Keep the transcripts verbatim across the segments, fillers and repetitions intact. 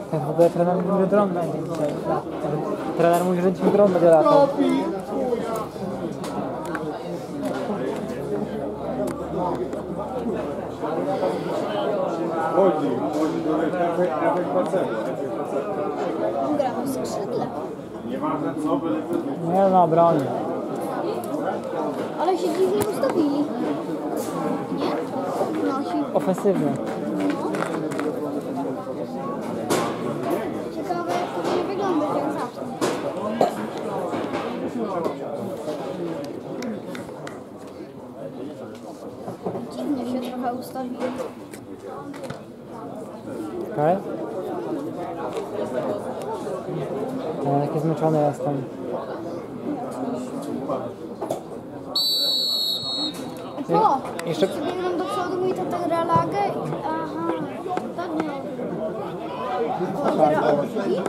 Tak, w ogóle trener mówi, że dron będzie dzisiaj. Trener mówi, że dzisiaj dron będzie latał. Chodzi, chodzi do efekt placebo. Gramy w skrzydle. Nie ma co, byle Nie no, broni. Ale się dziwnie ustawili. Nie? No się... Ofensywnie. Ciekawe jak to będzie wyglądać jak zacznie. Dziwnie się trochę ustawili. Okej? Ja taki zmęczony jestem. O! Jeszcze- Jeszcze biegną do przodu i to tak relagę. Aha, tak nie. O, teraz odbili?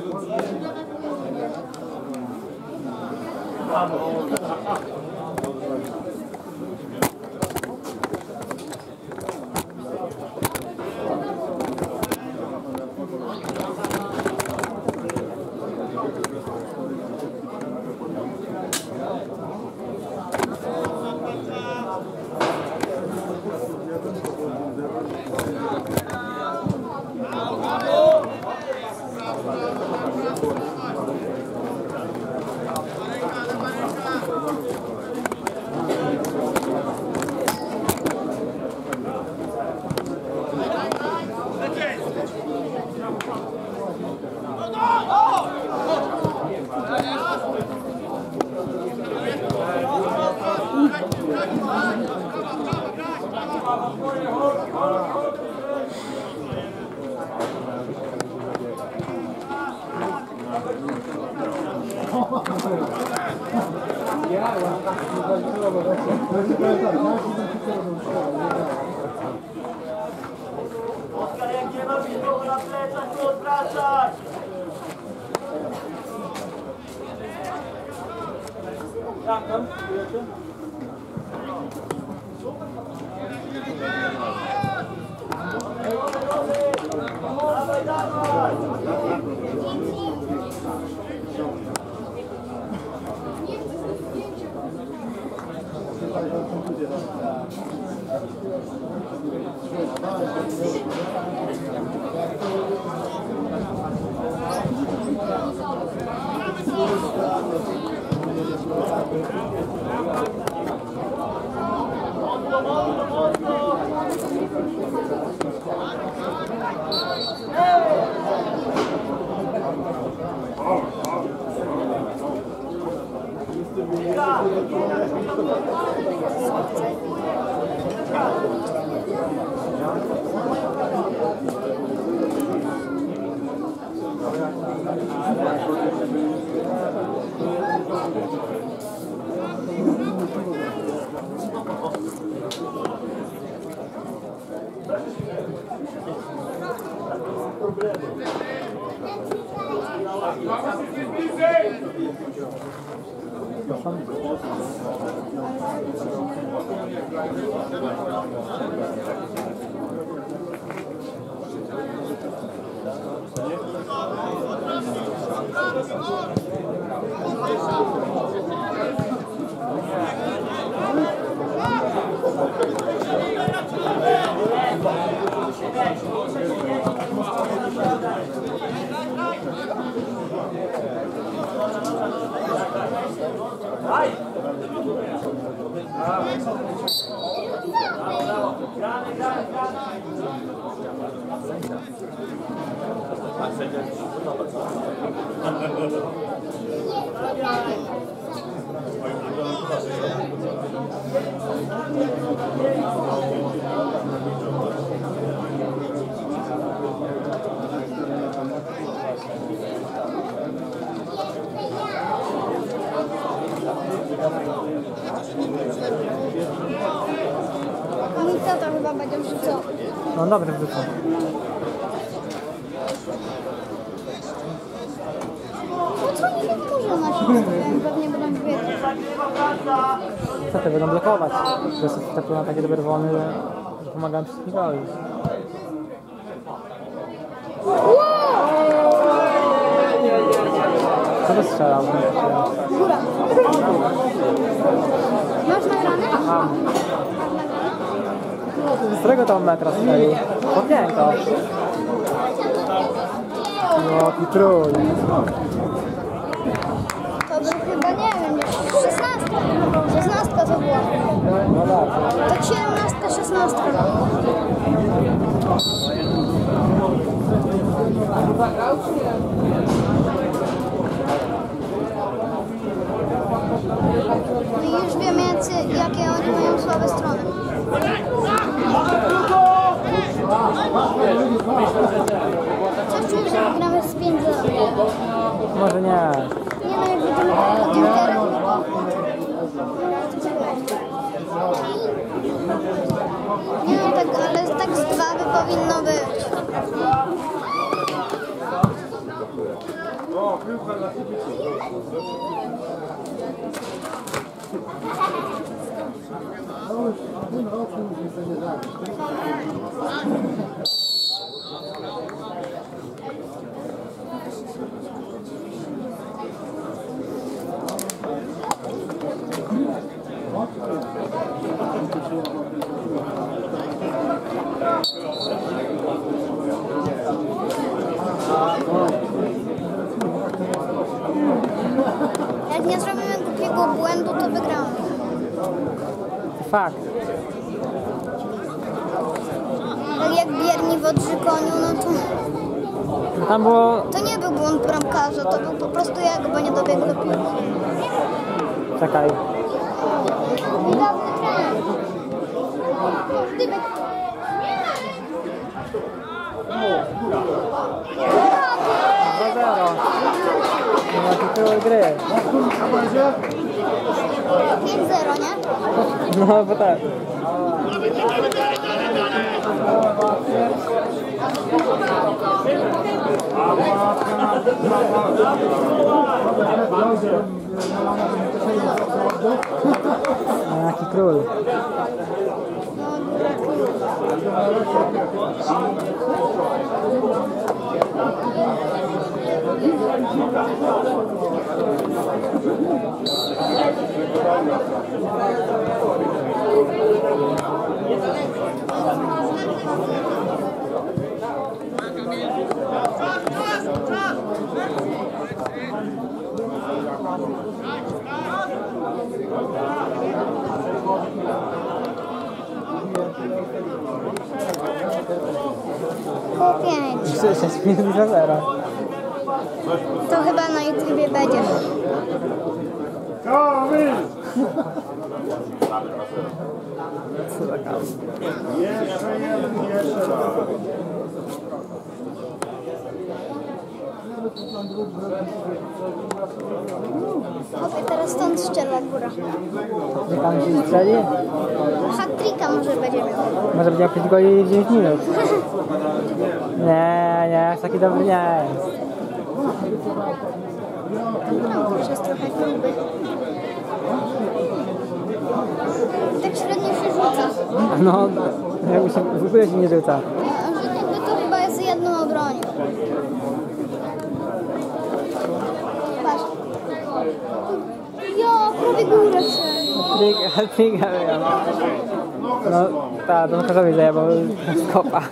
Oskar, jak nie masz nikogo na plecach, to odwracać! Jak tam? Dawaj, dawaj! Mój tata chyba będzie wrzucał. No dobry wrzucam. No co nie wkurzą na siebie, pewnie będą biegać. Co ty, będą blokować? To jest wtedy na takie dobre wolny, że, że pomagałem wszystkim goły. Wow! Kto by strzelał? Góra. Masz nagrane? Mam. Z którego tam metra strzelił? Podnięto. No, pitruj. To był chyba, nie wiem, szesnastka. Szesnastka to była. No dobrze. Tak siedemnastka, szesnastka. No i już wiem, jacy, jakie oni mają słabe strony. Coś czuję, że gramy z pięć zero. Może nie. Nie no, jak będziemy pod Interem. Nie no, tak, ale tak z dwa by powinno być. O, piłka dla kibiców. Jak nie zrobimy głupiego błędu, to wygramy. Fakt. Tak jak Bierni w Odrzykoniu, no to... Tam było... To nie był błąd bramkarza, to był po prostu jak, bo nie dobiegł do piłki. Czekaj. Dawny trener. Dybek. dwa zero. Nie ma tytułu gry. pięć zero, nie? No bo tak. No, jaki król. No, gratuluję. Po pięć. sześć minut do zera. To chyba na YouTubie będzie. Kamil! Co za kam. Jeszcze jeden, jeszcze raz. Chłopie, teraz stąd strzela góra. Że tam się strzeli? Hat-tricka może będzie miał. Może będzie jakieś goli w dziewięć minut. Nie, nie, aż taki dobry nie jest. Bramkarz jest trochę gruby. Tak średnio się rzuca. No, jakby się w ogóle się nie rzuca. No to chyba jest jedną obronią. Patrz. Jo, prawie górę wszedł. Trinka miał. No, tak, Don Karzowi zajebał z kopa.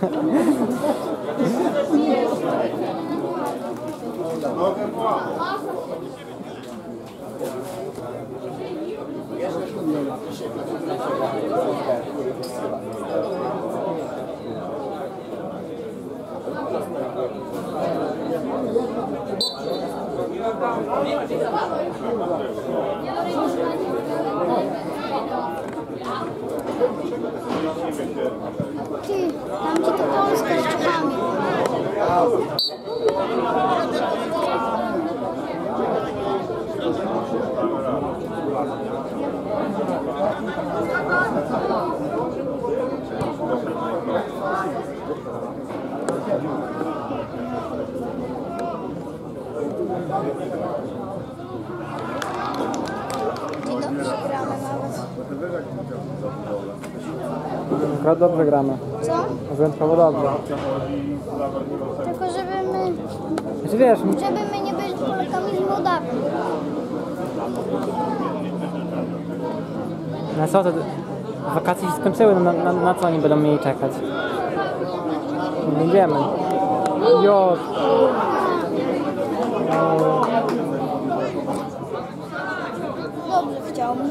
Ty, tam gdzie to Polska z Czechami. Dzień dobry, gramy nawet. Akurat dobrze gramy. Co? Wyjątkowo dobrze. Tylko żeby my, Znaczy wiesz, żeby my nie byli Polkami z Mołdawii. No co to? Wakacje się skończyły, no na, na, na co oni będą mieli czekać? Nie wiemy. Jo. Dobrze chciałbym.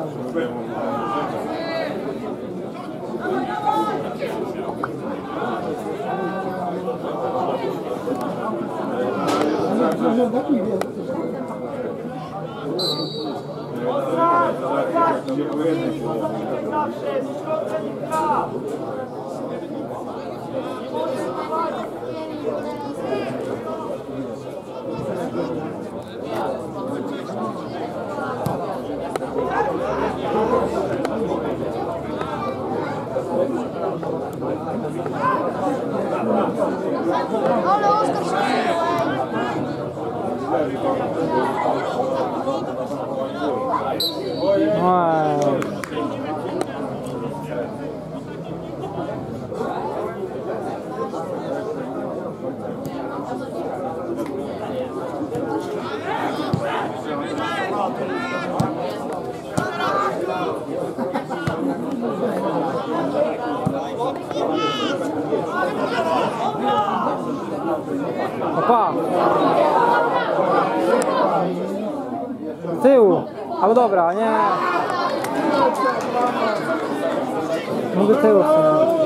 Zawsze z środkiem gra. Ale Oskar się Oj. Opa! Z tyłu! Ale dobra, nie! Mówię tyłu w sumie.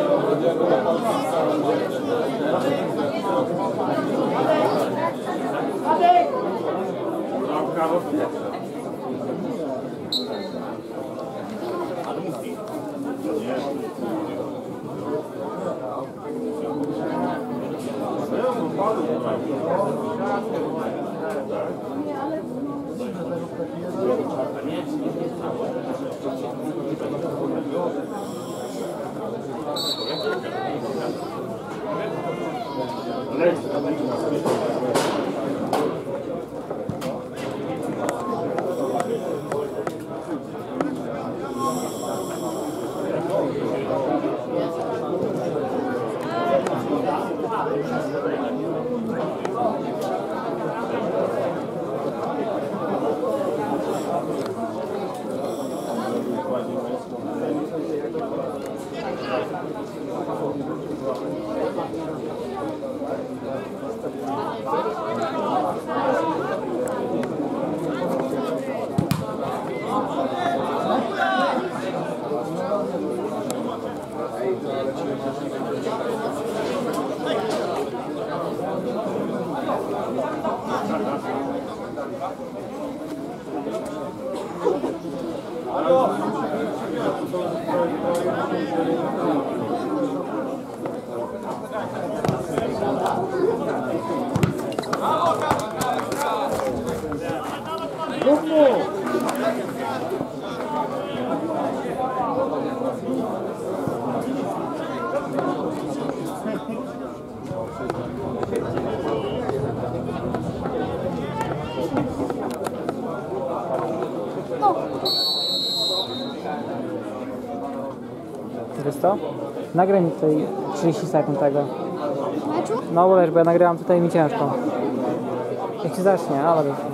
Wiesz co? Nagraj mi tutaj trzydzieści sekund tego. Meczu? No wiesz, bo ja nagrywam tutaj mi ciężko. Jak się zacznie, ale wiesz.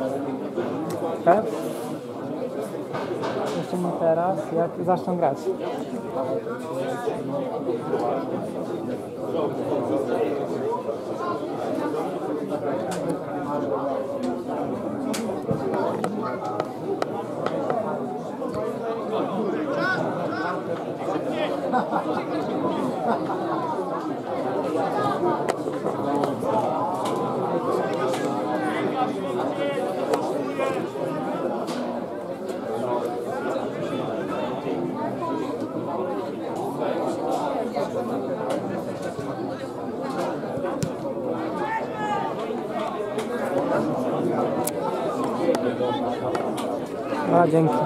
Okej? Jeszcze nie teraz, jak zaczną grać. A, dzięki.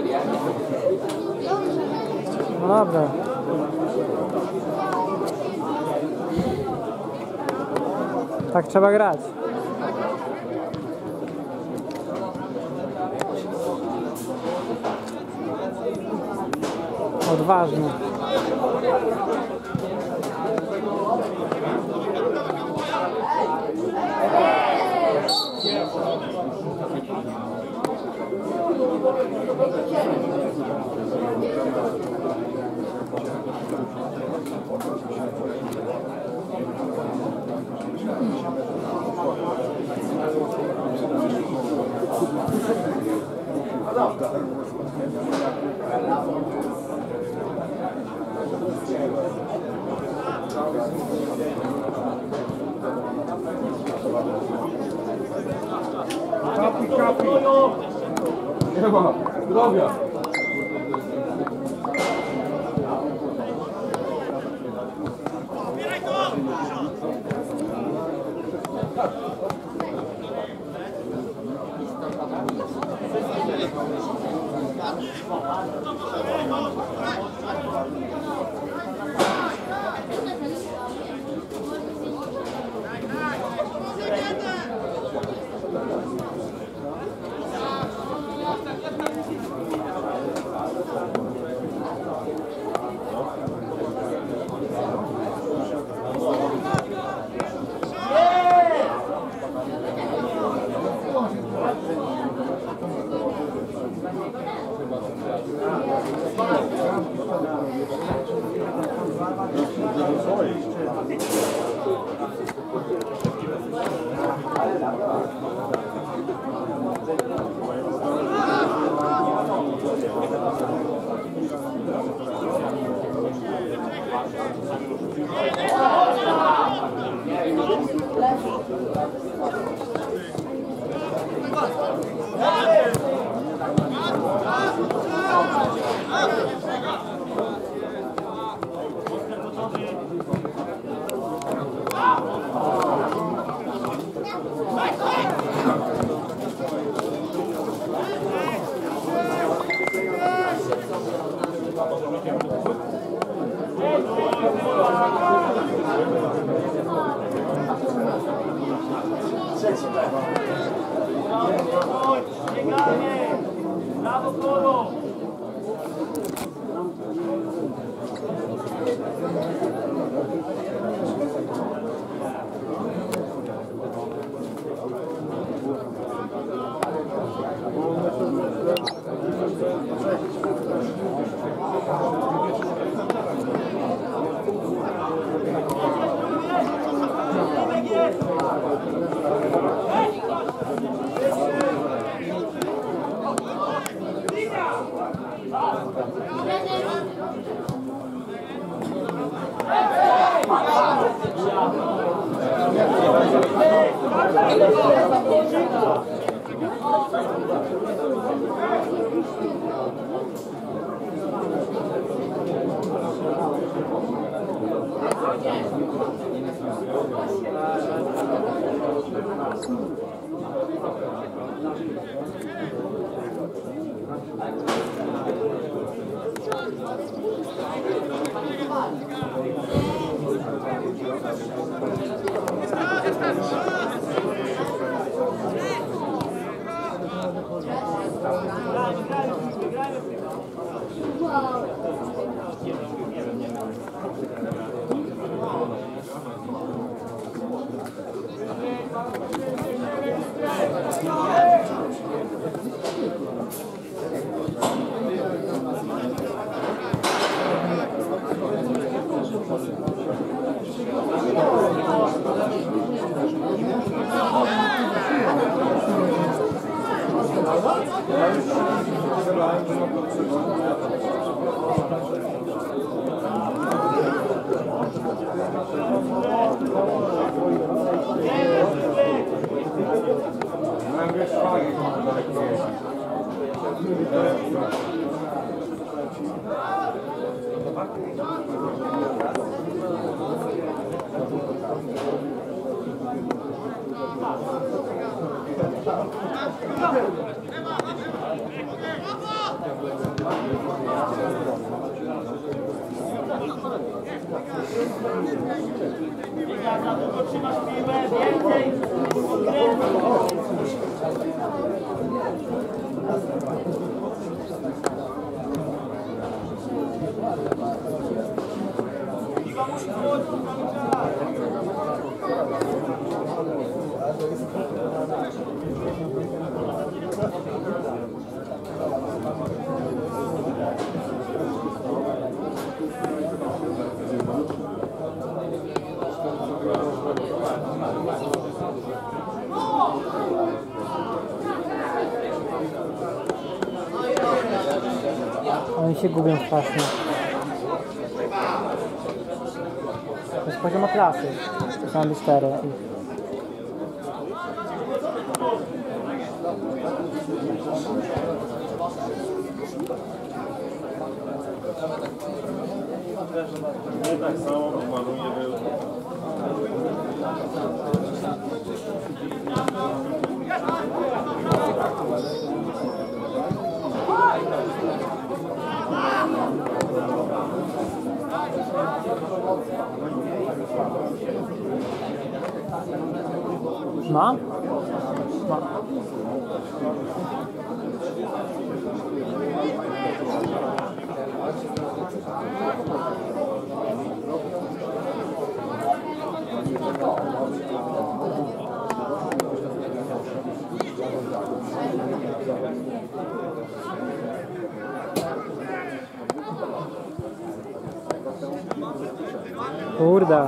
No dobra. Tak trzeba grać. Odważnie. Kapi, kapi! Nie ma, zdrowia! Bieganie! Brawo, Kolo! Brawo! długo trzymasz piłę, więcej odkrętu. Piła musi wchodzić, mamy czas. Oni się gubią strasznie. To jest poziom klasy. To są cztery. Nie tak samo maluje był. Ma? Ma. Kurde.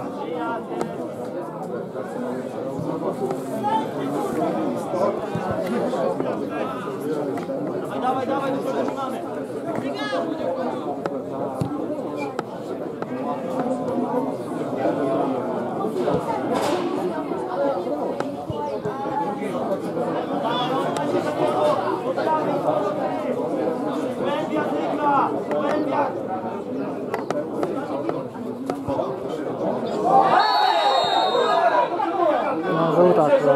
Dawaj, dawaj, do przodu mamy. Głębia tyka, głębia. No, żółta akurat.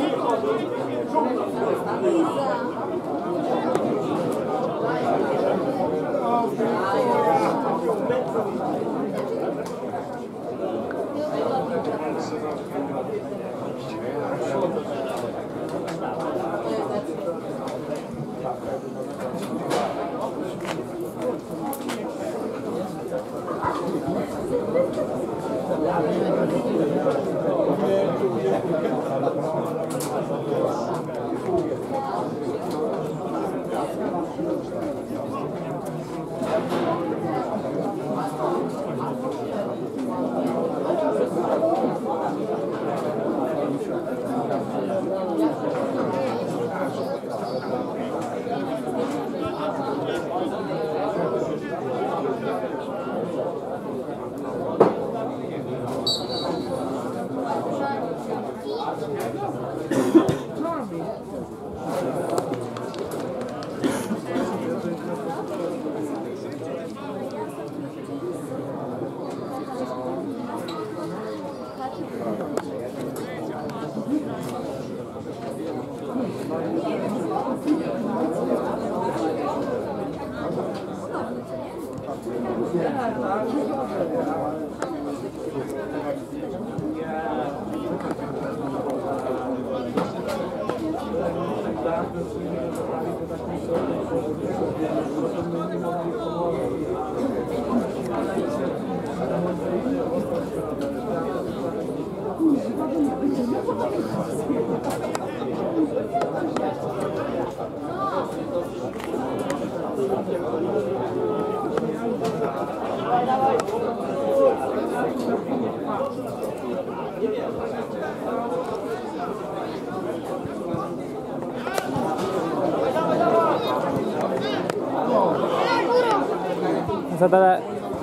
Za dale...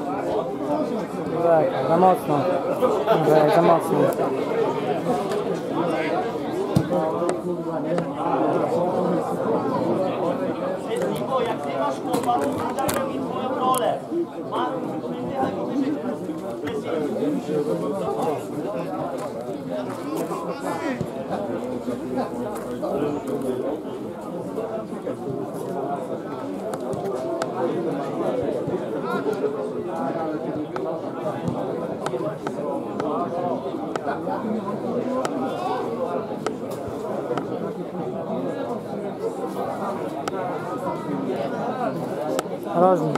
Tak, za mocno. Tak, za mocno. Bo jak ty masz chłopa, to wydaje mi twoją rolę. Ma, Thank you. Rożnik.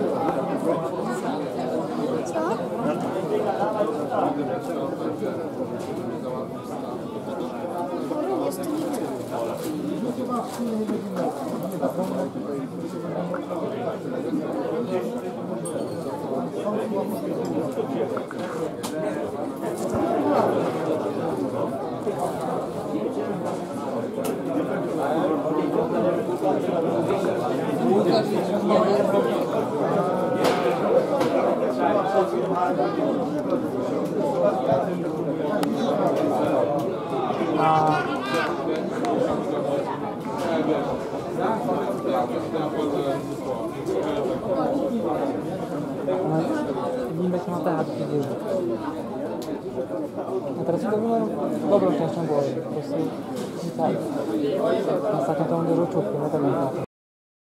Co? Jest to nic. A... No, nie będzie ma teatr, widzisz. A teraz to była dobrą częścią głowy, po prostu tak. Ostatnio to mam dużo czubku, no to nie tak.